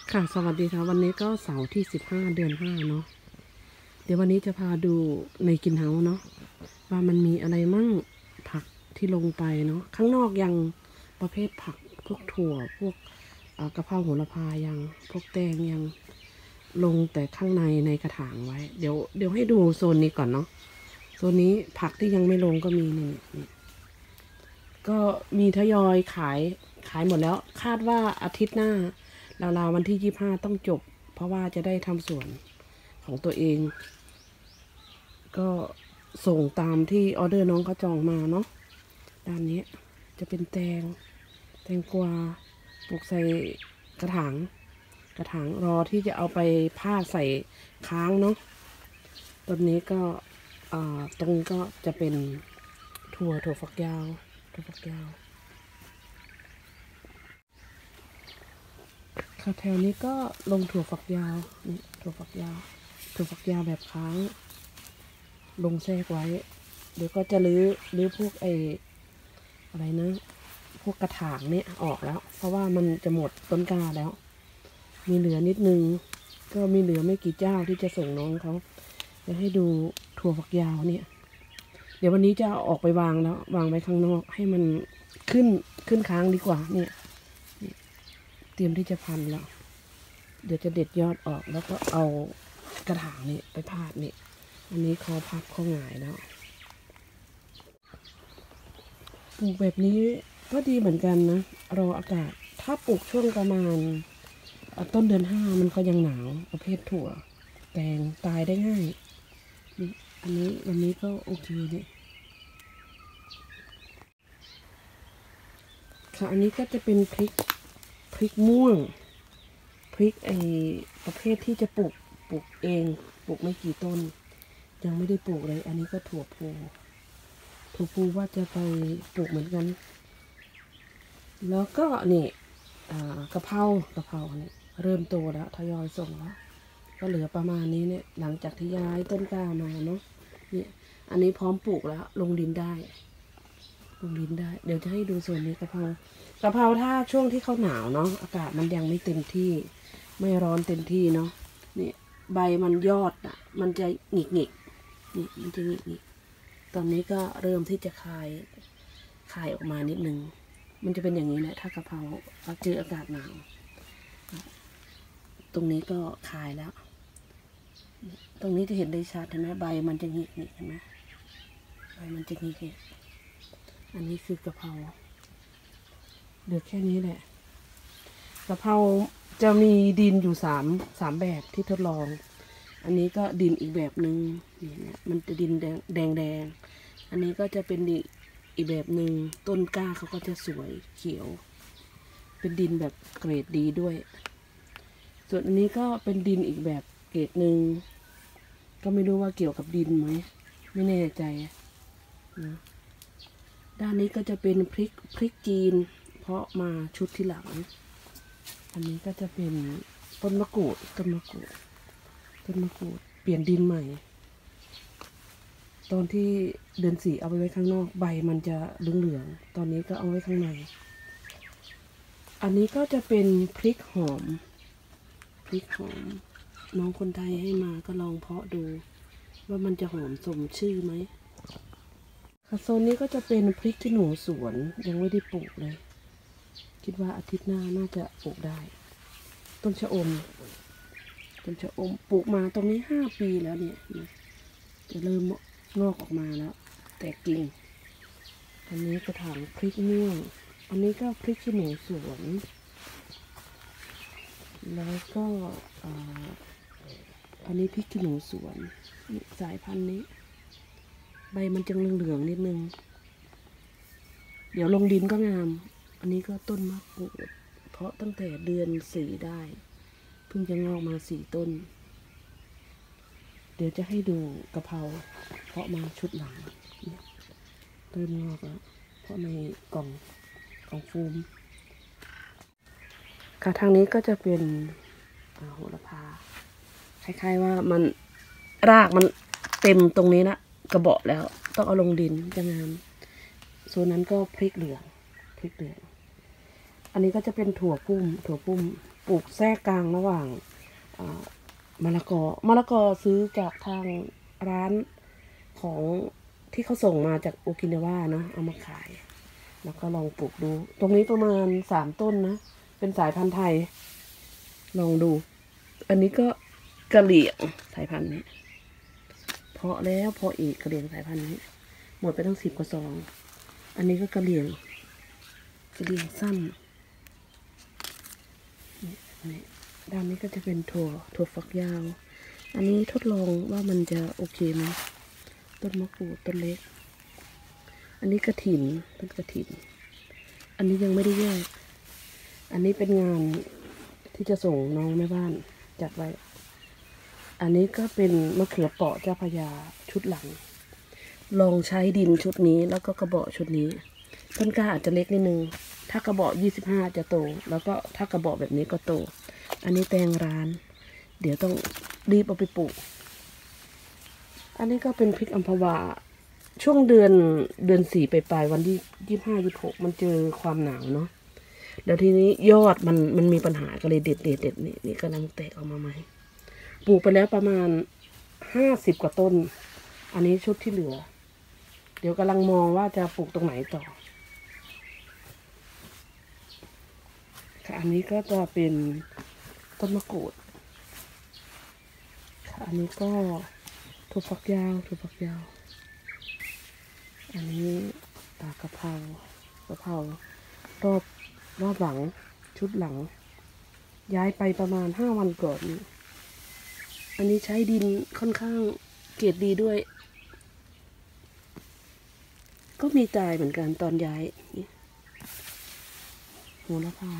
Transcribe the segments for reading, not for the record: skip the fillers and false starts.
ค่ะสวัสดีค่ะวันนี้ก็เสาร์ที่15เดือน5เนาะเดี๋ยววันนี้จะพาดูในกินเฮาเนาะว่ามันมีอะไรมั่งผักที่ลงไปเนาะข้างนอกยังประเภทผักพวกถั่วพวกกะเพราโหระพายังพวกแตงยังลงแต่ข้างในกระถางไว้เดี๋ยวให้ดูโซนนี้ก่อนเนาะโซนนี้ผักที่ยังไม่ลงก็มีนี่ก็มีทยอยขายหมดแล้วคาดว่าอาทิตย์หน้าราวๆวันที่25ต้องจบเพราะว่าจะได้ทำสวนของตัวเองก็ส่งตามที่ออเดอร์น้องเขาจองมาเนาะด้านนี้จะเป็นแตงกวาปลูกใส่กระถางรอที่จะเอาไปผ้าใส่ค้างเนาะต้นนี้ก็ตรงก็จะเป็นถั่วฝักยาวค่ะแถวนี้ก็ลงถั่วฝักยาวนี่ถั่วฝักยาวแบบค้างลงแทรกไว้เดี๋ยวก็จะรื้อพวกอะไรนะพวกกระถางเนี่ยออกแล้วเพราะว่ามันจะหมดต้นกล้าแล้วมีเหลือนิดนึงก็มีเหลือไม่กี่เจ้าที่จะส่งน้องเขาจะให้ดูถั่วฝักยาวเนี่ยเดี๋ยววันนี้จะออกไปวางแล้ววางไว้ข้างนอกให้มันขึ้นค้างดีกว่าเนี่ยเตรียมที่จะพันแล้วเดี๋ยวจะเด็ดยอดออกแล้วก็เอากระถางนี่ไปพาดนี่อันนี้เขาพับเขาหงายแล้วปลูกแบบนี้ก็ดีเหมือนกันนะรออากาศถ้าปลูกช่วงประมาณต้นเดือน5มันก็ยังหนาวประเภทถั่วแตงตายได้ง่ายนี่อันนี้วันนี้ก็โอเคเนี่ยค่ะอันนี้ก็จะเป็นพริกม่วงพริกประเภทที่จะปลูกเองปลูกไม่กี่ต้นยังไม่ได้ปลูกเลยอันนี้ก็ถั่วพูว่าจะไปปลูกเหมือนกันแล้วก็นี่กะเพราเนี่ยเริ่มโตแล้วทยอยส่งแล้วก็เหลือประมาณนี้เนี่ยหลังจากที่ย้ายต้นกล้ามาเนาะเนี่ยอันนี้พร้อมปลูกแล้วลงดินได้เดี๋ยวจะให้ดูส่วนนี้กะเพราถ้าช่วงที่เขาหนาวเนาะอากาศมันยังไม่เต็มที่ไม่ร้อนเต็มที่เนาะนี่ใบมันยอดอ่ะมันจะหงิกนี่มันจะหงิกตอนนี้ก็เริ่มที่จะคายออกมานิดนึงมันจะเป็นอย่างนี้แหละถ้ากะเพราเจออากาศหนาวตรงนี้ก็คายแล้วตรงนี้จะเห็นได้ชัดเห็นไหมใบมันจะหงิกเห็นไหมใบมันจะหงิกอันนี้คือกะเพราเหลือแค่นี้แหละกะเพราจะมีดินอยู่สามแบบที่ทดลองอันนี้ก็ดินอีกแบบหนึ่งนี่มันจะดินแดงอันนี้ก็จะเป็นอีกแบบหนึ่งต้นกล้าเขาก็จะสวยเขียวเป็นดินแบบเกรดดีด้วยส่วนอันนี้ก็เป็นดินอีกแบบเกรดหนึ่งก็ไม่รู้ว่าเกี่ยวกับดินไหมไม่แน่ใจนะด้านนี้ก็จะเป็นพริกจีนเพาะมาชุดที่หลังอันนี้ก็จะเป็นต้นมะกรูดเปลี่ยนดินใหม่ตอนที่เดือน4เอาไปไว้ข้างนอกใบมันจะเหลืองตอนนี้ก็เอาไว้ข้างในอันนี้ก็จะเป็นพริกหอมน้องคนไทยให้มาก็ลองเพาะดูว่ามันจะหอมสมชื่อไหมค่ะโซนนี้ก็จะเป็นพริกขี้หนูสวนยังไม่ได้ปลูกเลยคิดว่าอาทิตย์หน้าน่าจะปลูกได้ต้นชะอมปลูกมาตรงนี้5 ปีแล้วเนี่ยจะเริ่มงอกออกมาแล้วแตกกิ่งอันนี้กระถางพริกม่วงอันนี้ก็พริกขี้หนูสวนแล้วก็อันนี้พริกขี้หนูสวนสายพันธุ์นี้ใบมันจะเหลืองๆนิดนึงเดี๋ยวลงดินก็งามอันนี้ก็ต้นมะกรูดเพราะตั้งแต่เดือน4ได้เพิ่งจะงอกมา4 ต้นเดี๋ยวจะให้ดูกะเพราเพาะมาชุดหลังเริ่มงอกแล้วเพราะในกล่องโฟมค่ะทางนี้ก็จะเป็นโหระพาคล้ายๆว่ามันรากมันเต็มตรงนี้นะกระเบาะแล้วต้องเอาลงดินจะงามส่วนนั้นก็พริกเหลืองอันนี้ก็จะเป็นถั่วปุ้มปลูกแทรกกลางระหว่างมะละกอซื้อจากทางร้านของที่เขาส่งมาจากโอกินาวาเนาะเอามาขายแล้วก็ลองปลูกดูตรงนี้ประมาณ3 ต้นนะเป็นสายพันธุ์ไทยลองดูอันนี้ก็กะเหรี่ยงสายพันธุ์นี้เพาะแล้วเพาะอีกกะเหรี่ยงสายพันธุ์นี้หมดไปตั้ง10 กว่าซองอันนี้ก็กะเหรี่ยงสั้นนี่ด้านนี้ก็จะเป็นถั่วฝักยาวอันนี้ทดลองว่ามันจะโอเคไหมต้นมะกรูดต้นเล็กอันนี้กระถินต้นกระถินอันนี้ยังไม่ได้แยกอันนี้เป็นงานที่จะส่งน้องแม่บ้านจัดไว้อันนี้ก็เป็นมะเขือเปราะเจ้าพระยาชุดหลังลองใช้ดินชุดนี้แล้วก็กระบอกชุดนี้ต้นกล้าอาจจะเล็กนิดนึงถ้ากระบอก25จะโตแล้วก็ถ้ากระบอกแบบนี้ก็โตอันนี้แตงร้านเดี๋ยวต้องรีบเอาไปปลูกอันนี้ก็เป็นพริกอัมพวาช่วงเดือน4 ปลายวันที่25 26มันเจอความหนาวเนาะแล้วทีนี้ยอดมันมีปัญหาก็เลยเด็ดนี่กำลังแตกออกมาใหม่ปลูกไปแล้วประมาณ50 กว่าต้นอันนี้ชุดที่เหลือเดี๋ยวกำลังมองว่าจะปลูกตรงไหนต่อค่ะอันนี้ก็จะเป็นต้นมะกรูดค่ะอันนี้ก็ถั่วฝักยาวอันนี้กะเพรารอบหลังชุดหลังย้ายไปประมาณ5 วันก่อนอันนี้ใช้ดินค่อนข้างเกรดดีด้วยก็มีตายเหมือนกันตอนย้ายโหระพา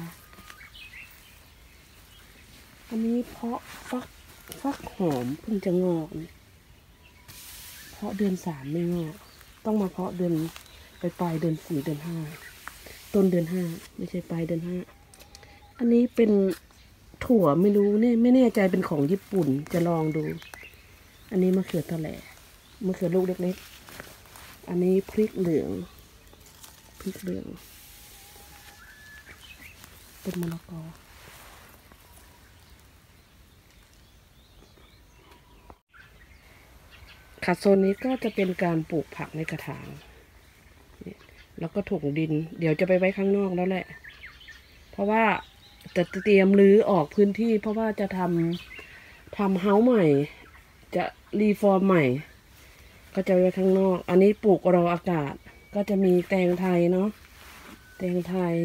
อันนี้เพาะฟักหอมเพิ่งจะงอกเพาะเดือน3ไม่งอกต้องมาเพาะเดือนปลายเดือน4 เดือน5ต้นเดือน5ไม่ใช่ปลายเดือน5อันนี้เป็นถั่วไม่รู้เนี่ยไม่แน่ใจเป็นของญี่ปุ่นจะลองดูอันนี้มะเขือตะแหล่มะเขือลูกเล็กๆอันนี้พริกเหลืองเป็นมะละกอค่ะโซนนี้ก็จะเป็นการปลูกผักในกระถางแล้วก็ถุงดินเดี๋ยวจะไปไว้ข้างนอกแล้วแหละเพราะว่าจะเตรียมรื้อออกพื้นที่เพราะว่าจะทำเฮ้าส์ใหม่จะรีฟอร์มใหม่ก็จะไว้ข้างนอกอันนี้ปลูกรออากาศก็จะมีแตงไทยเนาะแตงไทย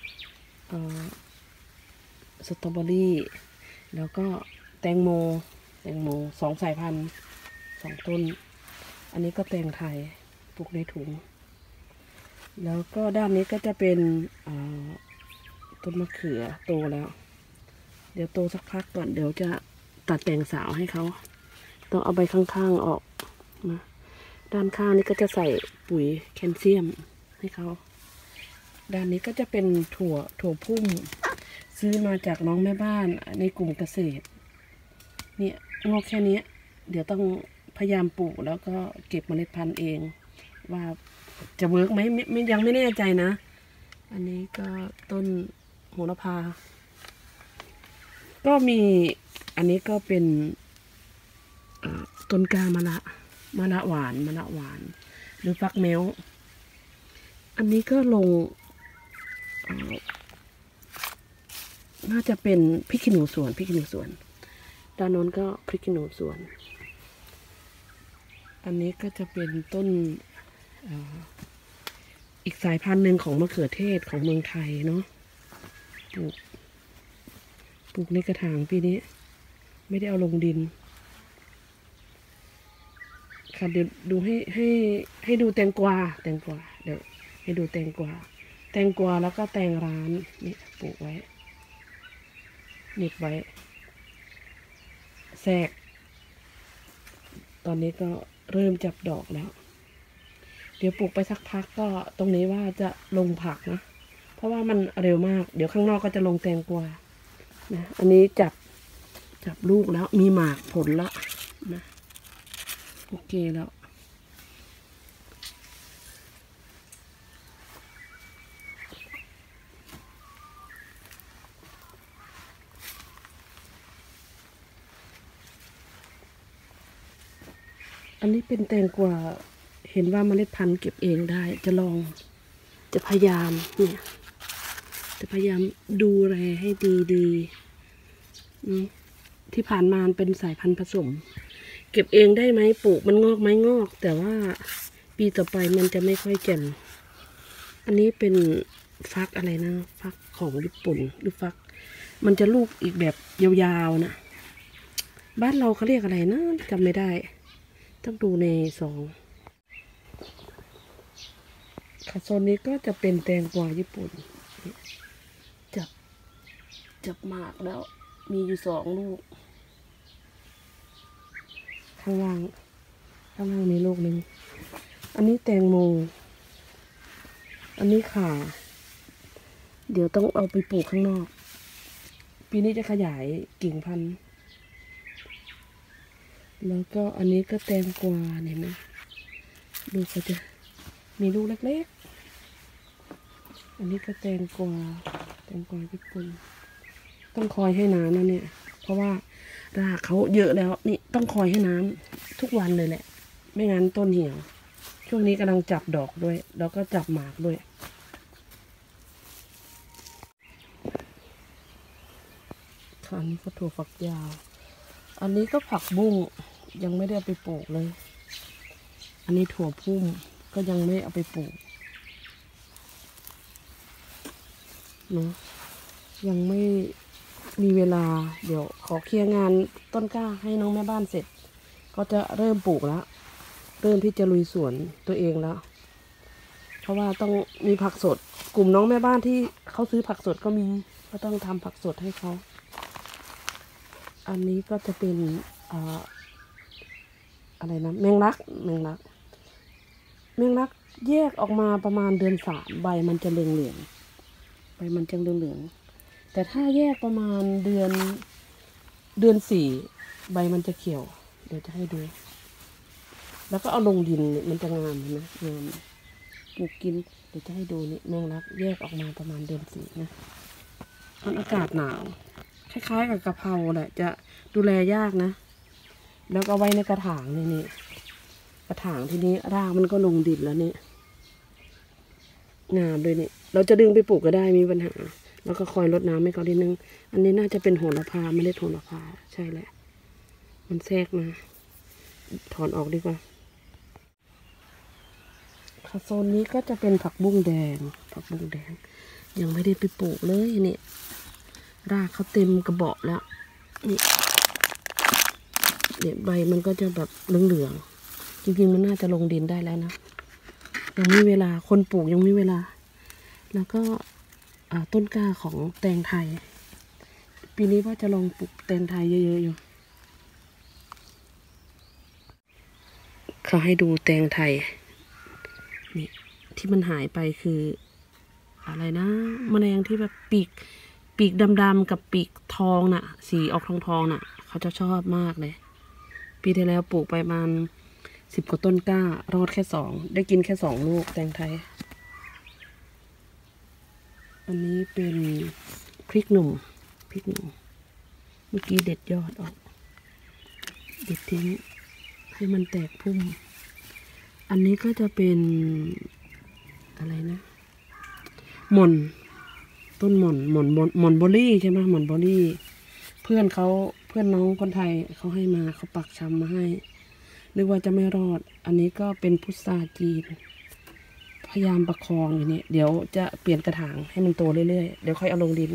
สตรอเบอรี่แล้วก็แตงโม2 สายพันธุ์2 ต้นอันนี้ก็แตงไทยปลูกในถุงแล้วก็ด้านนี้ก็จะเป็นต้นมะเขือโตแล้วเดี๋ยวโตสักพักก่อนเดี๋ยวจะตัดแต่งสาวให้เขาต้องเอาใบข้างๆออกนะด้านข้างนี้ก็จะใส่ปุ๋ยแคลเซียมให้เขาด้านนี้ก็จะเป็นถั่วพุ่มซื้อมาจากน้องแม่บ้านในกลุ่มเกษตรเนี่ยงอกแค่นี้เดี๋ยวต้องพยายามปลูกแล้วก็เก็บเมล็ดพันธุ์เองว่าจะเวิร์กไหมไม่ยังไม่แน่ใจนะอันนี้ก็ต้นโหระพาก็มีอันนี้ก็เป็นต้นกามะละหวานหรือฟักแมวอันนี้ก็ลงน่าจะเป็นพริกขี้หนูสวนด้านโน้นก็พริกขี้หนูสวนอันนี้ก็จะเป็นต้นอีกสายพันธุ์หนึ่งของมะเขือเทศของเมืองไทยเนาะปลูกในกระถางปีนี้ไม่ได้เอาลงดินค่ะเดี๋ยวดูให้ดูแตงกวาเดี๋ยวให้ดูแตงกวาแล้วก็แตงร้านนี่ปลูกไว้หนีบไว้แทรกตอนนี้ก็เริ่มจับดอกแล้วเดี๋ยวปลูกไปสักพักก็ตรงนี้ว่าจะลงผักนะเพราะว่ามันเร็วมากเดี๋ยวข้างนอกก็จะลงแตงกวานะอันนี้จับลูกแล้วมีหมากผลละนะโอเคแล้วอันนี้เป็นแตงกวาเห็นว่าเมล็ดพันธุ์เก็บเองได้จะลองจะพยายามเนี่ยจะพยายามดูแลให้ดีๆที่ผ่านมาเป็นสายพันธุ์ผสมเก็บเองได้ไหมปลูกมันงอกไหมงอกแต่ว่าปีต่อไปมันจะไม่ค่อยแจ่มอันนี้เป็นฟักอะไรนะฟักของญี่ปุ่นหรือฟักมันจะลูกอีกแบบยาวๆนะบ้านเราเขาเรียกอะไรนะจำไม่ได้ต้องดูในซองค่ะโซนนี้ก็จะเป็นแตงกวาญี่ปุ่นจับหมากแล้วมีอยู่2 ลูกข้างล่างมีลูกหนึ่งอันนี้แตงโมอันนี้ข่าเดี๋ยวต้องเอาไปปลูกข้างนอกปีนี้จะขยายกิ่งพันธุ์แล้วก็อันนี้ก็แตงกวาเห็นไหมดูเขาจะมีลูกเล็กๆอันนี้ก็แตงกวาญี่ปุ่นต้องคอยให้น้ำนะเนี่ยเพราะว่ารากเขาเยอะแล้วนี่ต้องคอยให้น้ำทุกวันเลยแหละไม่งั้นต้นเหี่ยวช่วงนี้กำลังจับดอกด้วยแล้วก็จับหมากด้วยค่ะอันนี้ก็ถั่วฝักยาวอันนี้ก็ผักบุ้งยังไม่ได้เอาไปปลูกเลยอันนี้ถั่วพุ่มก็ยังไม่เอาไปปลูกเนาะยังไม่มีเวลาเดี๋ยวขอเคลียร์งานต้นกล้าให้น้องแม่บ้านเสร็จก็จะเริ่มปลูกแล้วเริ่มที่จะลุยสวนตัวเองแล้วเพราะว่าต้องมีผักสดกลุ่มน้องแม่บ้านที่เขาซื้อผักสดก็มีก็ต้องทำผักสดให้เขาอันนี้ก็จะเป็นอะไรนะแมงลักแยกออกมาประมาณเดือน3ใบมันจะเหลืองๆใบมันจะเหลืองๆแต่ถ้าแยกประมาณเดือน4ใบมันจะเขียวเดี๋ยวจะให้ดูแล้วก็เอาลงดินมันจะงามเห็นไหมงามปลูกกินเดี๋ยวจะให้ดูนี่แมงลักแยกออกมาประมาณเดือน4นะมันอากาศหนาวคล้ายๆกับกะเพราแหละจะดูแลยากนะแล้วก็ไว้ในกระถางนี่กระถางทีนี้รากมันก็ลงดินแล้วนี่งามเลยนี่เราจะดึงไปปลูกก็ได้มีปัญหาแล้วก็คอยรดน้ำให้เขาทีนึงอันนี้น่าจะเป็นโหระพาไม่ได้โหระพาใช่แหละมันแทรกมาถอนออกดีกว่าค่ะโซนนี้ก็จะเป็นผักบุ้งแดงยังไม่ได้ไปปลูกเลยนี่รากเขาเต็มกระบอกแล้วนี่ใบมันก็จะแบบเหลืองๆจริงๆมันน่าจะลงดินได้แล้วนะยังมีเวลาคนปลูกยังมีเวลาแล้วก็ต้นกล้าของแตงไทยปีนี้ว่าจะลองปลูกแตงไทยเยอะๆอยู่เขาให้ดูแตงไทยนี่ที่มันหายไปคืออะไรนะแมลงที่แบบปีกดำๆกับปีกทองน่ะสีออกทองน่ะเขาจะชอบมากเลยปีที่แล้วปลูกไปประมาณ10 กว่าต้นกล้ารอดแค่2ได้กินแค่2 ลูกแตงไทยอันนี้เป็นพริกหนุ่มเมื่อกี้เด็ดยอดออกเด็ดทิ้งให้มันแตกพุ่มอันนี้ก็จะเป็นอะไรนะต้นหม่อนโบลี่ใช่ไหมหม่อนโบลี่เพื่อนน้องคนไทยเขาให้มาเขาปักชำมาให้นึกว่าจะไม่รอดอันนี้ก็เป็นพุทราจีนพยายามประคองอยู่นี่เดี๋ยวจะเปลี่ยนกระถางให้มันโตเรื่อยๆเดี๋ยวค่อยเอาลงดิน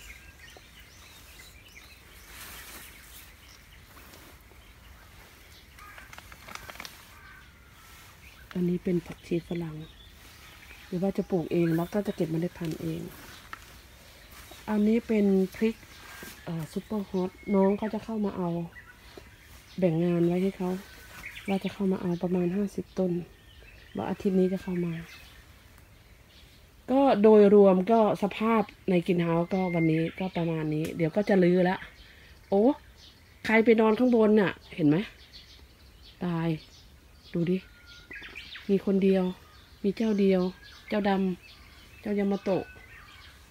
อันนี้เป็นผักชีฝรั่งหรือว่าจะปลูกเองแล้วก็จะเก็บเมล็ดพันธุ์เองอันนี้เป็นพริกซุปเปอร์ฮอตน้องเขาจะเข้ามาเอาแบ่งงานไว้ให้เขาว่าจะเข้ามาเอาประมาณ50 ต้นว่าอาทิตย์นี้จะเข้ามาก็โดยรวมก็สภาพในกรีนเฮาส์ก็วันนี้ก็ประมาณนี้เดี๋ยวก็จะลื้อละโอ้ใครไปนอนข้างบนน่ะเห็นไหมตายดูดิมีคนเดียวมีเจ้าเดียวเจ้าดำเจ้ายามาโตะ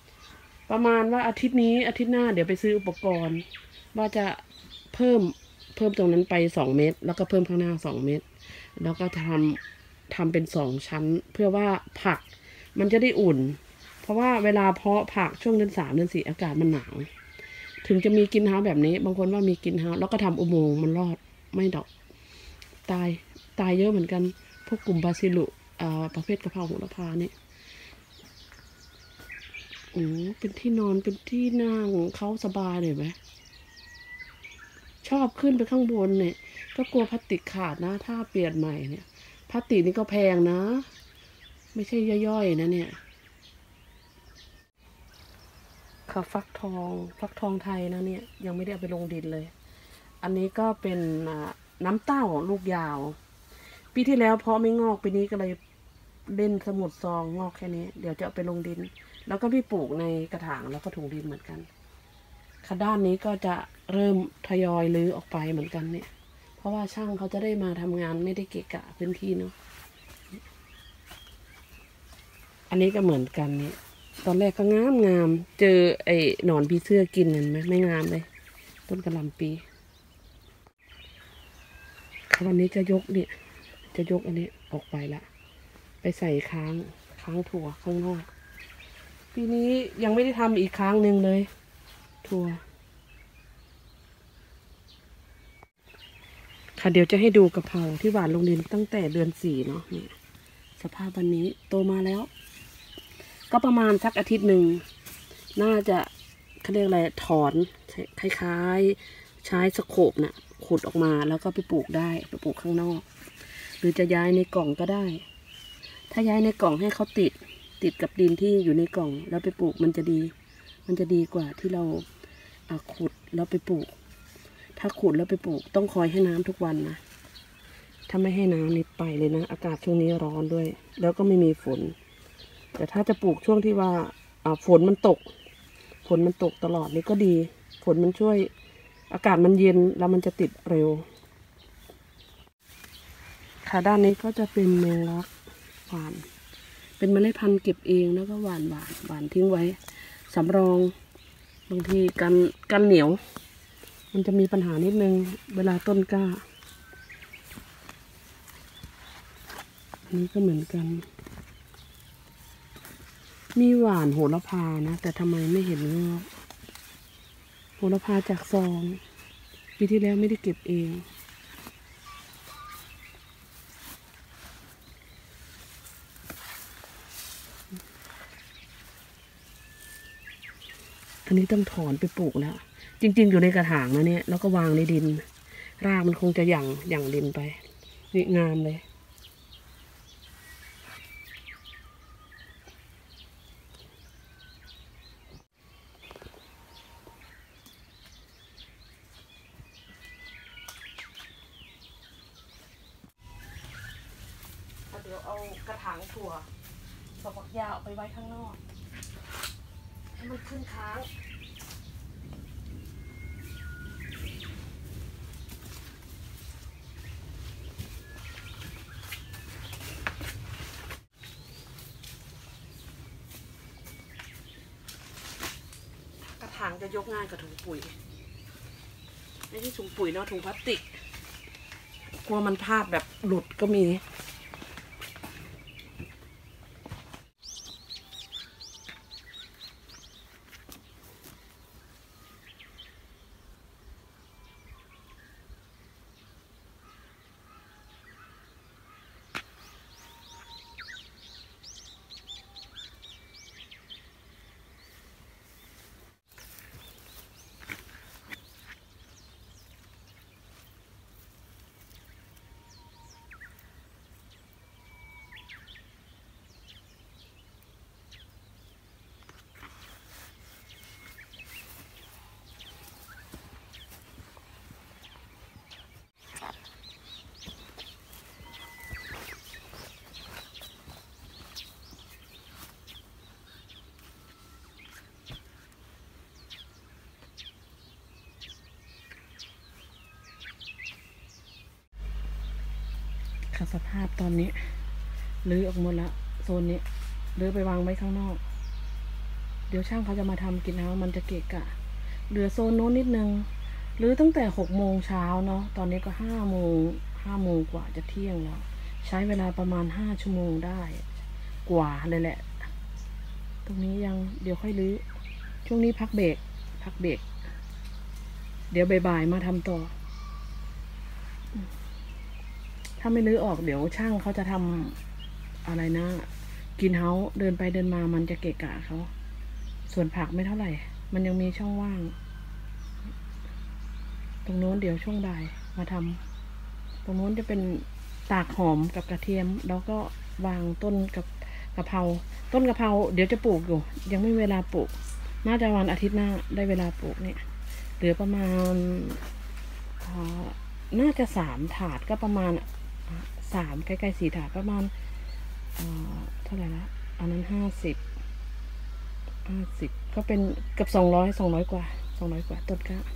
ประมาณว่าอาทิตย์นี้อาทิตย์หน้าเดี๋ยวไปซื้ออุปกรณ์ว่าจะเพิ่มเพิ่มตรงนั้นไป2 เมตรแล้วก็เพิ่มข้างหน้า2 เมตรแล้วก็ทำเป็น2 ชั้นเพื่อว่าผักมันจะได้อุ่นเพราะว่าเวลาเพาะผักช่วงเดือน3เดือน4อากาศมันหนาวถึงจะมีกินเฮาส์แบบนี้บางคนว่ามีกินเฮาส์แล้วก็ทำอุโมงค์มันรอดไม่ดอกตายเยอะเหมือนกันพวกกลุ่มบาซิลุประเภทกะเพราโหระพาเนี่ยเป็นที่นอนเป็นที่นั่งเขาสบายเลยไหมชอบขึ้นไปข้างบนเนี่ยก็กลัวพลาสติกขาดนะถ้าเปลี่ยนใหม่เนี่ยพลาสติกนี่ก็แพงนะไม่ใช่ย่อยๆนะเนี่ยค่ะฟักทองไทยนะเนี่ยยังไม่ได้เอาไปลงดินเลยอันนี้ก็เป็นน้ำเต้าลูกยาวปีที่แล้วเพาะไม่งอกปีนี้ก็เลยเล่นสมุดซองงอกแค่นี้เดี๋ยวจะเอาไปลงดินแล้วก็พี่ปลูกในกระถางแล้วก็ถุงดินเหมือนกันค่ะด้านนี้ก็จะเริ่มทยอยรื้อออกไปเหมือนกันเนี่ยเพราะว่าช่างเขาจะได้มาทำงานไม่ได้เกะกะพื้นที่เนาะอันนี้ก็เหมือนกันเนี่ยตอนแรกก็งามเจอไอ้หนอนผีเสื้อกินเห็นไหมไม่งามเลยต้นกระหล่ำปีวันนี้จะยกอันนี้ออกไปละไปใส่ค้างถั่วข้างนอกปีนี้ยังไม่ได้ทำอีกครั้งหนึ่งเลยถั่วค่ะเดี๋ยวจะให้ดูกะเพราที่หวานลงดินตั้งแต่เดือน4เนาะนี่สภาพวันนี้โตมาแล้วก็ประมาณสักอาทิตย์หนึ่งน่าจะเขาเรียกอะไรถอนคล้ายๆใช้สโคปน่ะขุดออกมาแล้วก็ไปปลูกได้ไปปลูกข้างนอกหรือจะย้ายในกล่องก็ได้ถ้าย้ายในกล่องให้เขาติดกับดินที่อยู่ในกล่องแล้วไปปลูกมันจะดีกว่าที่เราขุดแล้วไปปลูกถ้าขุดแล้วไปปลูกต้องคอยให้น้ำทุกวันนะถ้าไม่ให้น้ำนี่ไปเลยนะอากาศช่วงนี้ร้อนด้วยแล้วก็ไม่มีฝนแต่ถ้าจะปลูกช่วงที่ว่าฝนมันตกตลอดนี่ก็ดีฝนมันช่วยอากาศมันเย็นแล้วมันจะติดเร็วค่ะด้านนี้ก็จะเป็นแมงลักหวานเป็นเมล็ดพันธุ์เก็บเองแล้วก็หวานทิ้งไว้สำรองบางทีกันเหนียวมันจะมีปัญหานิดนึงเวลาต้นกล้าอันนี้ก็เหมือนกันมีหวานโหระพานะแต่ทำไมไม่เห็นงอกโหระพาจากซองปีที่แล้วไม่ได้เก็บเองอันนี้ต้องถอนไปปลูกแล้วจริงๆอยู่ในกระถางนะเนี่ยแล้วก็วางในดินรากมันคงจะหยั่งดินไปนี่งามเลยเดี๋ยวเอากระถางถั่วฝักยาวไปไว้ข้างนอกให้มันขึ้นค้างกระถางจะยกง่ายกว่าถุงปุ๋ยไม่ใช่ถุงปุ๋ยเนาะถุงพลาสติกกลัวมันพลาดแบบหลุดก็มีค่ะสภาพตอนนี้รื้อออกหมดละโซนนี้รื้อไปวางไว้ข้างนอกเดี๋ยวช่างเขาจะมาทำกินเฮาส์มันจะเกะกะเหลือโซนโน้นนิดนึงหรือตั้งแต่6 โมงเช้าเนาะตอนนี้ก็5 โมงกว่าจะเที่ยงแล้วใช้เวลาประมาณ5 ชั่วโมงได้กว่าเลยแหละตรงนี้ยังเดี๋ยวค่อยรื้อช่วงนี้พักเบรกเดี๋ยวบ่ายๆมาทำต่อถ้าไม่รื้อออกเดี๋ยวช่างเขาจะทำอะไรนะกินเฮาส์เดินไปเดินมามันจะเกะกะเขาส่วนผักไม่เท่าไหร่มันยังมีช่องว่างตรงโน้นเดี๋ยวช่วงบ่ายมาทำตรงโน้นจะเป็นตากหอมกับกระเทียมแล้วก็วางต้นกับกะเพราต้นกะเพราเดี๋ยวจะปลูกอยู่ยังไม่เวลาปลูกน่าจะวันอาทิตย์หน้าได้เวลาปลูกเนี่ยเหลือประมาณน่าจะ3 ถาดก็ประมาณใกล้ๆ4 ถาดประมาณเท่าไหร่ละอันนั้น50ก็เป็นเกือบ200กว่า200 กว่าต้นกะ